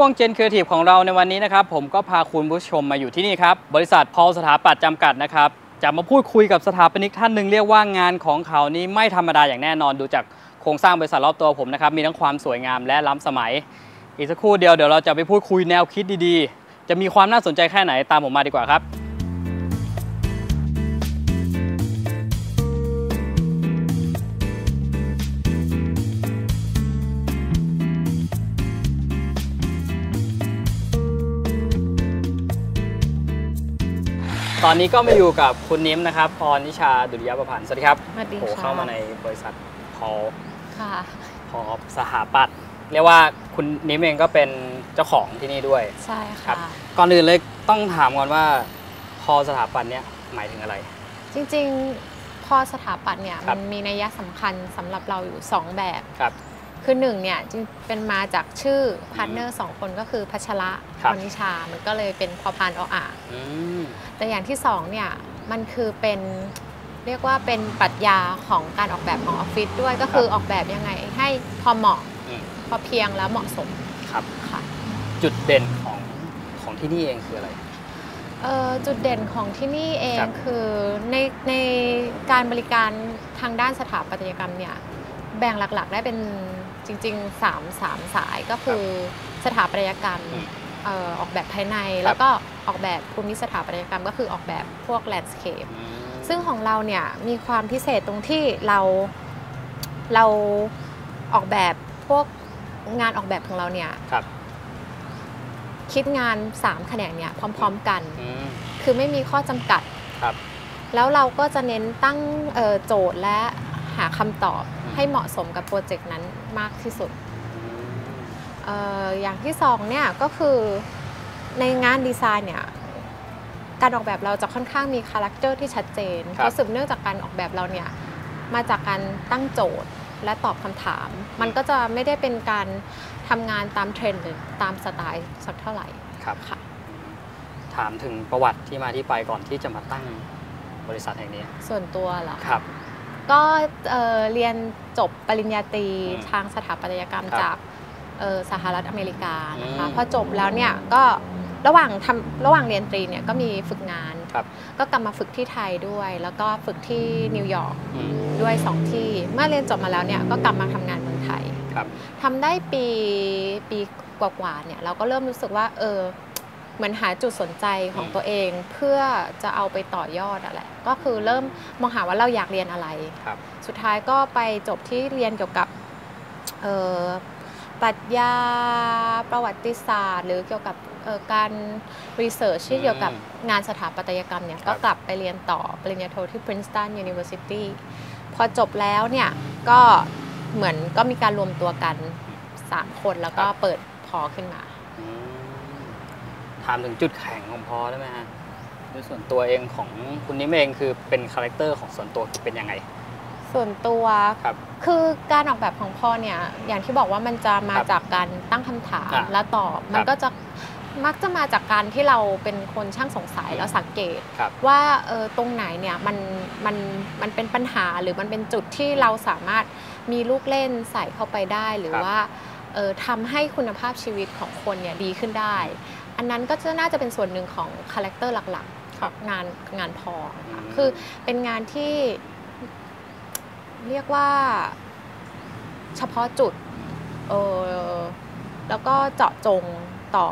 ช่วง Gen Creative ของเราในวันนี้นะครับผมก็พาคุณผู้ชมมาอยู่ที่นี่ครับบริษัทพอลสถาปัตย์จำกัดนะครับจะมาพูดคุยกับสถาปนิกท่านหนึ่งเรียกว่างานของเขานี้ไม่ธรรมดาอย่างแน่นอนดูจากโครงสร้างบริษัทรอบตัวผมนะครับมีทั้งความสวยงามและล้ำสมัยอีกสักครู่เดียวเราจะไปพูดคุยแนวคิดดีๆจะมีความน่าสนใจแค่ไหนตามผมมาดีกว่าครับตอนนี้ก็มาอยู่กับคุณนิ้มนะครับพรนิชาดุริยประพันธ์สวัสดีครับสวัสดีค่ะเข้ามาในบริษัทพอลสถาปัตย์เรียกว่าคุณนิ้มเองก็เป็นเจ้าของที่นี่ด้วยใช่ค่ะก่อนอื่นเลยต้องถามก่อนว่าพอลสถาปัตย์เนี่ยหมายถึงอะไรจริงๆพอสถาปัตย์เนี่ยมันมีนัยสำคัญสำหรับเราอยู่2แบบคือ1เนี่ยจริงเป็นมาจากชื่อพาร์ทเนอร์2คนก็คือพัชระพรนิชามันก็เลยเป็นพอพานอ่างแต่อย่างที่2เนี่ยมันคือเป็นเรียกว่าเป็นปรัชญาของการออกแบบของออฟฟิศด้วยก็คือออกแบบยังไงให้พอเหมาะพอเพียงแล้วเหมาะสมครับค่ะจุดเด่นของที่นี่เองคืออะไรจุดเด่นของที่นี่เองคือในการบริการทางด้านสถาปัตยกรรมเนี่ยแบ่งหลักๆได้เป็นจริงๆ3สายก็คือสถาปัตยกรรมออกแบบภายในแล้วก็ออกแบบภูมิสถาปัตยกรรมก็คือออกแบบพวกแลนด์สเคปซึ่งของเราเนี่ยมีความพิเศษตรงที่เราออกแบบพวกงานออกแบบของเราเนี่ยคิดงาน3แขนงเนี่ยพร้อมๆกันคือไม่มีข้อจำกัดแล้วเราก็จะเน้นตั้งโจทย์และหาคำตอบให้เหมาะสมกับโปรเจกต์นั้นมากที่สุดอย่างที่2เนี่ยก็คือในงานดีไซน์เนี่ยการออกแบบเราจะค่อนข้างมีคาแรคเตอร์ที่ชัดเจนเพราะสืบเนื่องจากการออกแบบเราเนี่ยมาจากการตั้งโจทย์และตอบคำถามมันก็จะไม่ได้เป็นการทำงานตามเทรนด์หรือตามสไตล์สักเท่าไหร่ครับค่ะถามถึงประวัติที่มาที่ไปก่อนที่จะมาตั้งบริษัทแห่งนี้ส่วนตัวเหรอครับก็เรียนจบปริญญาตรีทางสถาปัตยกรรมจากสหรัฐอเมริกานะคะพอจบแล้วเนี่ยก็ระหว่างเรียนตรีเนี่ยก็มีฝึกงานก็กลับมาฝึกที่ไทยด้วยแล้วก็ฝึกที่นิวยอร์กด้วย2ที่เมื่อเรียนจบมาแล้วเนี่ยก็กลับมาทำงานเมืองไทยทำได้ปีกว่าๆเนี่ยเราก็เริ่มรู้สึกว่าเหมือนหาจุดสนใจของตัวเองเพื่อจะเอาไปต่อยอดแหละก็คือเริ่มมองหาว่าเราอยากเรียนอะไรสุดท้ายก็ไปจบที่เรียนเกี่ยวกับปรัชญาประวัติศาสตร์หรือเกี่ยวกับการรีเสิร์ชที่เกี่ยวกับงานสถาปัตยกรรมเนี่ยก็กลับไปเรียนต่อปริญญาโทที่ Princeton University พอจบแล้วเนี่ยก็เหมือนก็มีการรวมตัวกัน3คนแล้วก็เปิดพอขึ้นมาถามถึงจุดแข็งของพอได้ไหมฮะด้วยส่วนตัวเองของคุณนิ้มเองคือเป็นคาแรคเตอร์ของส่วนตัวเป็นยังไงส่วนตัวคือการออกแบบของพ่อเนี่ยอย่างที่บอกว่ามันจะมาจากการตั้งคำถามและตอบมันก็จะมักจะมาจากการที่เราเป็นคนช่างสงสัยแล้วสังเกตว่าตรงไหนเนี่ยมันเป็นปัญหาหรือมันเป็นจุดที่เราสามารถมีลูกเล่นใส่เข้าไปได้หรือว่าทำให้คุณภาพชีวิตของคนเนี่ยดีขึ้นได้อันนั้นก็น่าจะเป็นส่วนหนึ่งของคาแรคเตอร์หลักๆของงานพอคือเป็นงานที่เรียกว่าเฉพาะจุดแล้วก็เจาะจงต่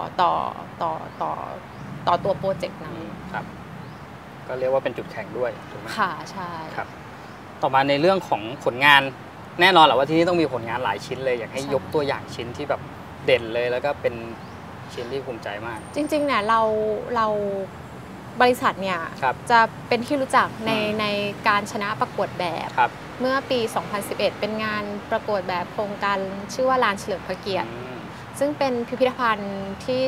อตัวโปรเจกต์นั้นครับก็เรียกว่าเป็นจุดแข็งด้วยถูกไหมค่ะใช่ครับต่อมาในเรื่องของผลงานแน่นอนแหละว่าที่นี่ต้องมีผลงานหลายชิ้นเลยอยากให้ยกตัวอย่างชิ้นที่แบบเด่นเลยแล้วก็เป็นชิ้นที่ภูมิใจมากจริงๆเนี่ยเราบริษัทเนี่ยจะเป็นที่รู้จักในการชนะประกวดแบบเมื่อปี 2011 เป็นงานประกวดแบบโครงการชื่อว่าลานเฉลิมพระเกียรติซึ่งเป็นพิพิธภัณฑ์ที่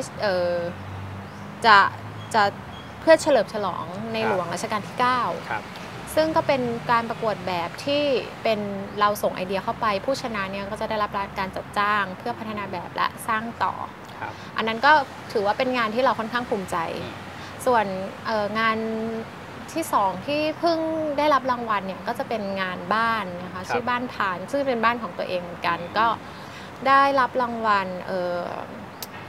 จะเพื่อเฉลิมฉลองในหลวงรัชกาลที่ 9ซึ่งก็เป็นการประกวดแบบที่เป็นเราส่งไอเดียเข้าไปผู้ชนะเนี่ยก็จะได้รับการจัดจ้างเพื่อพัฒนาแบบและสร้างต่ออันนั้นก็ถือว่าเป็นงานที่เราค่อนข้างภูมิใจส่วนงานที่2ที่เพิ่งได้รับรางวัลเนี่ยก็จะเป็นงานบ้านนะคะชื่อบ้านผ่านซึ่งเป็นบ้านของตัวเองเหมือนกันก็ได้รับรางวัล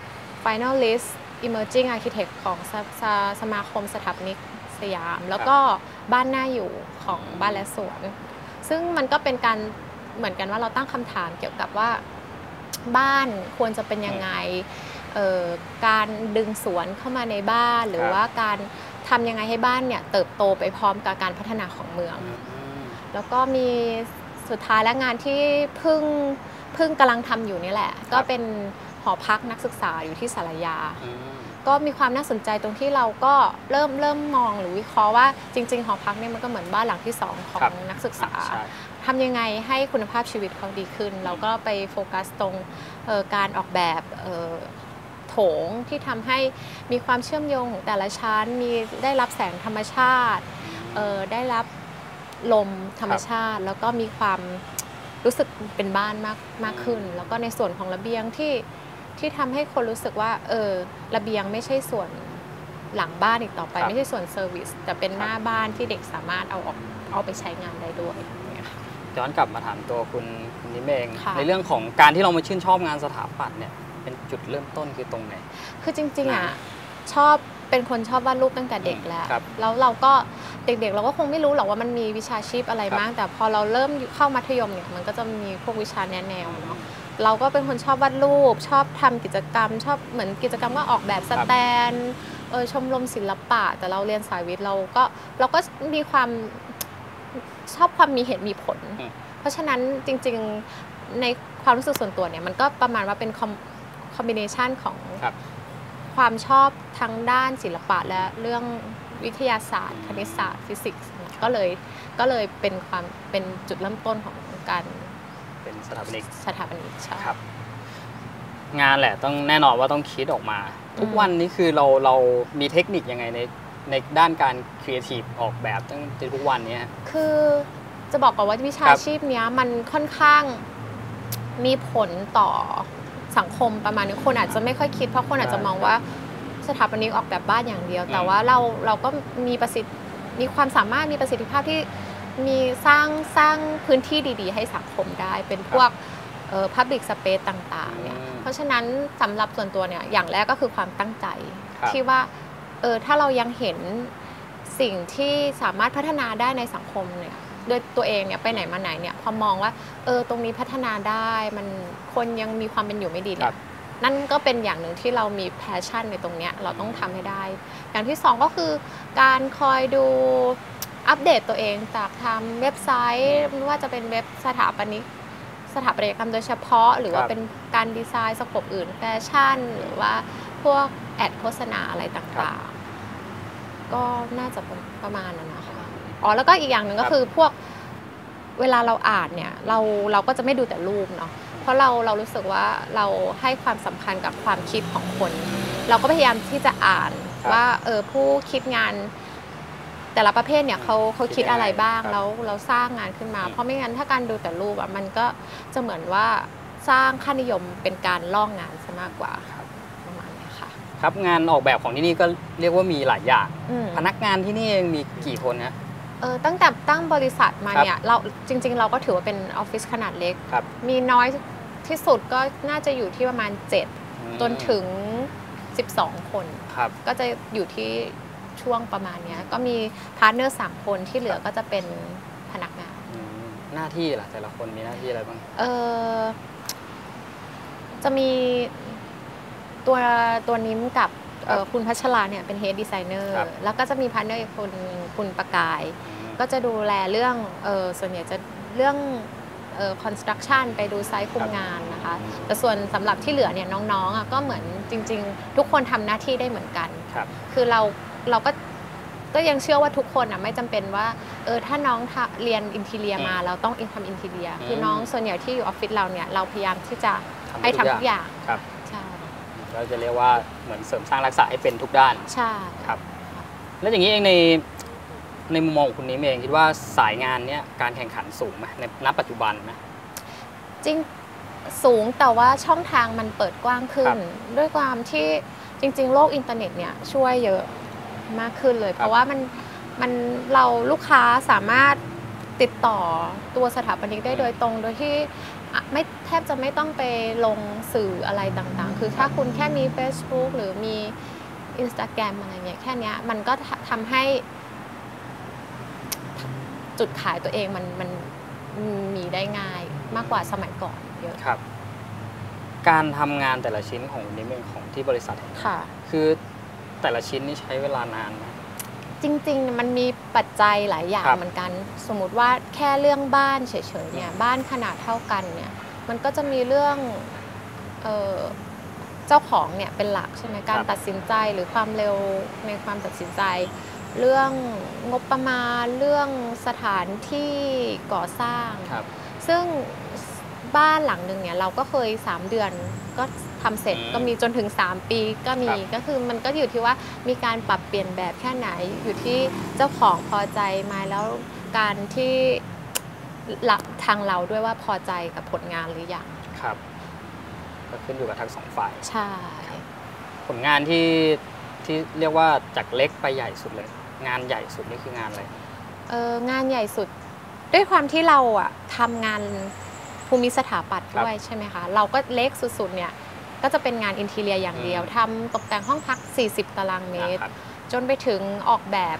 finalist emerging architect ของสมาคมสถาปนิกสยาม แล้วก็บ้านน่าอยู่ของบ้านและสวนซึ่งมันก็เป็นการเหมือนกันว่าเราตั้งคำถามเกี่ยวกับว่าบ้านควรจะเป็นยังไงการดึงสวนเข้ามาในบ้านหรือว่าการทำยังไงให้บ้านเนี่ยเติบโตไปพร้อมกับการพัฒนาของเมืองแล้วก็มีสุดท้ายและงานที่เพิ่งกำลังทำอยู่นี่แหละก็เป็นหอพักนักศึกษาอยู่ที่สารยาก็มีความน่าสนใจตรงที่เราก็เริ่มมองหรือวิเคราะห์ว่าจริงๆหอพักเนี่ยมันก็เหมือนบ้านหลังที่2ของนักศึกษาทำยังไงให้คุณภาพชีวิตเขาดีขึ้นเราก็ไปโฟกัสตรงการออกแบบโถงที่ทำให้มีความเชื่อมโยงของแต่ละชั้นมีได้รับแสงธรรมชาติได้รับลมธรรมชาติแล้วก็มีความรู้สึกเป็นบ้านมากขึ้นแล้วก็ในส่วนของระเบียงที่ทำให้คนรู้สึกว่าระเบียงไม่ใช่ส่วนหลังบ้านอีกต่อไปไม่ใช่ส่วนเซอร์วิสแต่เป็นหน้าบ้านที่เด็กสามารถเอาไปใช้งานได้ด้วยย้อนกลับมาถามตัวคุณนิมเองในเรื่องของการที่เรามาชื่นชอบงานสถาปัตย์เนี่ยเป็นจุดเริ่มต้นคือตรงไหนคือจริงๆเป็นคนชอบวาดรูปตั้งแต่เด็กแล้วเราก็เด็กๆเราก็คงไม่รู้หรอกว่ามันมีวิชาชีพอะไรบ้างแต่พอเราเริ่มเข้ามัธยมเนี่ยมันก็จะมีพวกวิชาแนวเนาะเราก็เป็นคนชอบวาดรูปชอบทำกิจกรรมชอบเหมือนกิจกรรมก็ออกแบบสแตนชมรมศิลปะแต่เราเรียนสายวิทย์เราก็มีความชอบความมีเหตุมีผลเพราะฉะนั้นจริงๆในความรู้สึกส่วนตัวเนี่ยมันก็ประมาณว่าเป็นคอมบิเนชันของความชอบทั้งด้านศิลปะและเรื่องวิทยาศาสตร์คณิตศาสตร์ฟิสิกส์ก็เลยเป็นจุดเริ่มต้นของการเป็นสถาปนิกใช่ครับงานแหละต้องแน่นอนว่าต้องคิดออกมาทุกวันนี้คือเรามีเทคนิคยังไงในด้านการครีเอทีฟออกแบบตั้งแต่ทุกวันนี้คือจะบอกก่อนว่าวิชาชีพนี้มันค่อนข้างมีผลต่อสังคมประมาณนึงคนอาจจะไม่ค่อยคิดเพราะคนอาจจะมองว่าสถาปนิกออกแบบบ้านอย่างเดียวแต่ว่าเราก็มีความสามารถมีประสิทธิภาพที่มีสร้างพื้นที่ดีๆให้สังคมได้เป็นพวกpublic space ต่างๆเนี่ยเพราะฉะนั้นสำหรับส่วนตัวเนี่ยอย่างแรกก็คือความตั้งใจที่ว่าถ้าเรายังเห็นสิ่งที่สามารถพัฒนาได้ในสังคมเนี่ยโดยตัวเองเนี่ยไปไหนมาไหนเนี่ยพอมองว่าตรงนี้พัฒนาได้มันคนยังมีความเป็นอยู่ไม่ดีเนี่ยนั่นก็เป็นอย่างหนึ่งที่เรามีแพชชั่นในตรงเนี้ยเราต้องทำให้ได้อย่างที่2ก็คือการคอยดูอัปเดตตัวเองจากทำเว็บไซต์ไม่ว่าจะเป็นเว็บสถาปัตยกรรมโดยเฉพาะหรือว่าเป็นการดีไซน์สโคปอื่นแฟชั่นหรือว่าพวกแอดโฆษณาอะไรต่างๆก็น่าจะประมาณนั้นนะคะแล้วก็อีกอย่างหนึ่งก็คือพวกเวลาเราอ่านเนี่ยเราก็จะไม่ดูแต่รูปเนาะเพราะเรารู้สึกว่าเราให้ความสำคัญกับความคิดของคนเราก็พยายามที่จะอ่านว่าผู้คิดงานแต่ละประเภทเนี่ยเขาคิดอะไรบ้างแล้วเราสร้างงานขึ้นมาเพราะไม่งั้นถ้าการดูแต่รูปมันก็จะเหมือนว่าสร้างค่านิยมเป็นการล่องงานซะมากกว่าประมาณนี้ค่ะครับงานออกแบบของที่นี่ก็เรียกว่ามีหลายอย่างพนักงานที่นี่มีกี่คนฮะตั้งแต่ตั้งบริษัทมาเนี่ยเราจริงๆเราก็ถือว่าเป็นออฟฟิศขนาดเล็กมีน้อยที่สุดก็น่าจะอยู่ที่ประมาณ7จนถึง12คนก็จะอยู่ที่ช่วงประมาณนี้ก็มีพาร์ทเนอร์3คนที่เหลือก็จะเป็นพนักงานหน้าที่ล่ะแต่ละคนมีหน้าที่อะไรบ้างจะมีตัวนิ้มกับคุณพัชราเนี่ยเป็นเฮดดีไซเนอร์แล้วก็จะมีพาร์ทเนอร์อีกคนคุณประกายก็จะดูแลเรื่องส่วนใหญ่จะเรื่องconstruction ไปดูไซต์คุมงานนะคะแต่ส่วนสำหรับที่เหลือเนี่ยน้องๆก็เหมือนจริงๆทุกคนทำหน้าที่ได้เหมือนกันคือเราก็ยังเชื่อว่าทุกคนไม่จำเป็นว่าถ้าน้องเรียนอินทีเรียมาเราต้องทำอินทีเรียคือน้องส่วนใหญ่ที่อยู่ออฟฟิศเราเนี่ยเราพยายามที่จะให้ทำทุกอย่างใช่เราจะเรียกว่าเหมือนเสริมสร้างรักษาให้เป็นทุกด้านใช่ครับแล้วอย่างนี้เองในมุมมองของคุณนี้เองคิดว่าสายงานเนี้ยการแข่งขันสูงไหมในณปัจจุบันไหมจริงสูงแต่ว่าช่องทางมันเปิดกว้างขึ้นด้วยความที่จริงๆโลกอินเทอร์เน็ตเนี่ยช่วยเยอะมากขึ้นเลยเพราะว่ามันเราลูกค้าสามารถติดต่อตัวสถาปนิกได้โดยตรงโดยที่ไม่แทบจะไม่ต้องไปลงสื่ออะไรต่างๆคือถ้าคุณแค่มี Facebook หรือมี Instagram อะไรเงี้ยแค่นี้มันก็ทำให้จุดขายตัวเองมันมีได้ง่ายมากกว่าสมัยก่อนเยอะครับการทำงานแต่ละชิ้นของนี้เป็นของที่บริษัทค่ะคือแต่ละชิ้นนี่ใช้เวลานานไหมจริงๆมันมีปัจจัยหลายอย่างเหมือนกันสมมุติว่าแค่เรื่องบ้านเฉยๆเนี่ยบ้านขนาดเท่ากันเนี่ยมันก็จะมีเรื่องเจ้าของเนี่ยเป็นหลักใช่ไหมการตัดสินใจหรือความเร็วในความตัดสินใจเรื่องงบประมาณเรื่องสถานที่ก่อสร้างซึ่งบ้านหลังหนึ่งเนี่ยเราก็เคย3 เดือนก็ทำเสร็จก็มีจนถึง3 ปีก็มีก็คือมันก็อยู่ที่ว่ามีการปรับเปลี่ยนแบบแค่ไหนอยู่ที่เจ้าของพอใจไหมแล้วการที่ทางเราด้วยว่าพอใจกับผลงานหรือยังครับก็ขึ้นอยู่กับทั้ง2 ฝ่ายใช่ผลงานที่เรียกว่าจากเล็กไปใหญ่สุดเลยงานใหญ่สุดนี่คืองานอะไรงานใหญ่สุดด้วยความที่เราอะทำงานภูมิสถาปัตย์ด้วยใช่ไหมคะเราก็เล็กสุดๆเนี่ยก็จะเป็นงานอินทีเรียอย่างเดียวทำตกแต่งห้องพัก40 ตารางเมตรจนไปถึงออกแบบ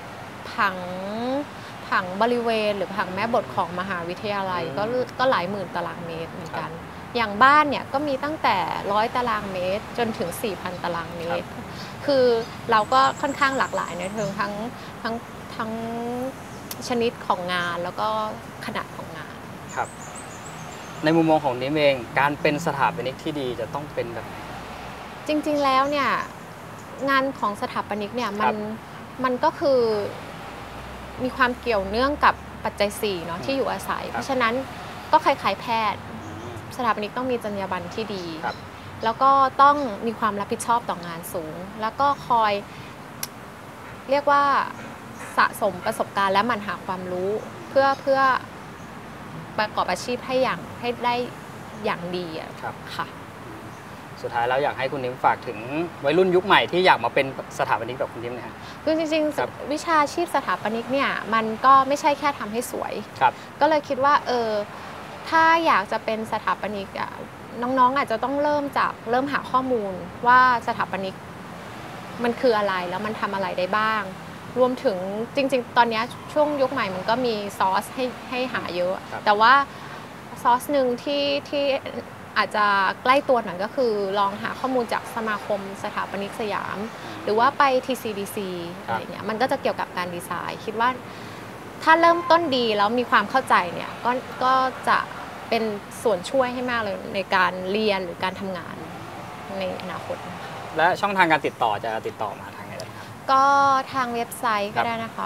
ผังบริเวณหรือผังแม่บทของมหาวิทยาลัยก็หลายหมื่นตารางเมตรเหมือนกันอย่างบ้านเนี่ยก็มีตั้งแต่100 ตารางเมตรจนถึง 4,000 ตารางเมตรคือเราก็ค่อนข้างหลากหลายในเชิงทั้งชนิดของงานแล้วก็ขนาดของงานครับในมุมมองของนิ้มเองการเป็นสถาปนิกที่ดีจะต้องเป็นแบบไหนจริงๆแล้วเนี่ยงานของสถาปนิกเนี่ยมันก็คือมีความเกี่ยวเนื่องกับปัจจัย4เนาะที่อยู่อาศัยเพราะฉะนั้นก็คล้ายๆแพทย์สถาปนิกต้องมีจรรยาบรรณที่ดีแล้วก็ต้องมีความรับผิดชอบต่องานสูงแล้วก็คอยเรียกว่าสะสมประสบการณ์และหมั่นหาความรู้เพื่อประกอบอาชีพให้ได้อย่างดีค่ะสุดท้ายแล้วอยากให้คุณนิ้มฝากถึงวัยรุ่นยุคใหม่ที่อยากมาเป็นสถาปนิกแบบคุณนิ้มนะฮะคือจริงๆวิชาชีพสถาปนิกเนี่ยมันก็ไม่ใช่แค่ทำให้สวยก็เลยคิดว่าถ้าอยากจะเป็นสถาปนิกน้องๆอาจจะต้องเริ่มหาข้อมูลว่าสถาปนิกมันคืออะไรแล้วมันทำอะไรได้บ้างรวมถึงจริงๆตอนนี้ช่วงยุคใหม่มันก็มีซอสให้หาเยอะแต่ว่าซอสหนึ่งที่อาจจะใกล้ตัวหน่อยก็คือลองหาข้อมูลจากสมาคมสถาปนิกสยามหรือว่าไป TCDC อะไรเงี้ยมันก็จะเกี่ยวกับการดีไซน์คิดว่าถ้าเริ่มต้นดีแล้วมีความเข้าใจเนี่ยก็จะเป็นส่วนช่วยให้มากเลยในการเรียนหรือการทำงานในอนาคตนะคะและช่องทางการติดต่อจะติดต่อมาทางไหนได้ครับก็ทางเว็บไซต์ก็ได้นะคะ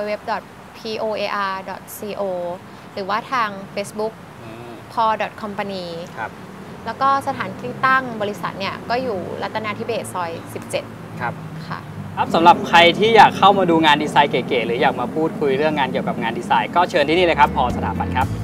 www.poar.co หรือว่าทาง Facebook paul.company แล้วก็สถานที่ตั้งบริษัทเนี่ยก็อยู่รัตนาธิเบศซอย17 ครับค่ะครับสำหรับใครที่อยากเข้ามาดูงานดีไซน์เก๋ๆหรืออยากมาพูดคุยเรื่องงานเกี่ยวกับงานดีไซน์ก็เชิญที่นี่เลยครับพอสถาปัตย์ครับ